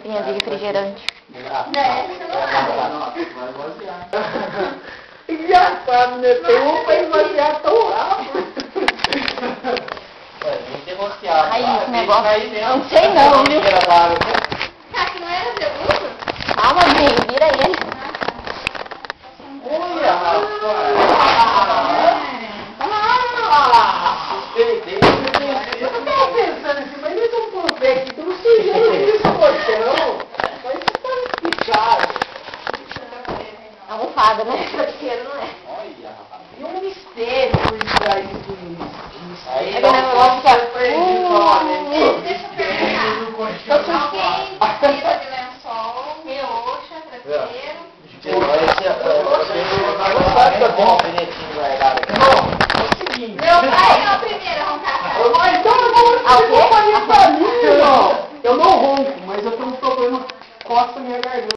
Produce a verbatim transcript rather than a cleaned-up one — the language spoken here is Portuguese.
tampinha de refrigerante. Engraçado, né? Tem um pra esvaziar tão rápido. Aí, esse negócio. Não sei não, viu? Caqui não era seu uso? Calma, amigo, vira ele. Olha, rapaz. Eu não tava pensando assim, mas eles vão por ver aqui, tu não sujeira isso, poção. Mas isso tá explicado. Almofada, né? Cheiro não é. E um mistério isso daí do Aí mistério. o negócio fica... Deixa eu perguntar. Alguém precisa de lençol, reoxa, travesseiro? Meu pai é o primeiro a roncar. Então eu vou fazer companhia pra mim, irmão. Eu não ronco, mas eu tenho um problema, costa minha garganta.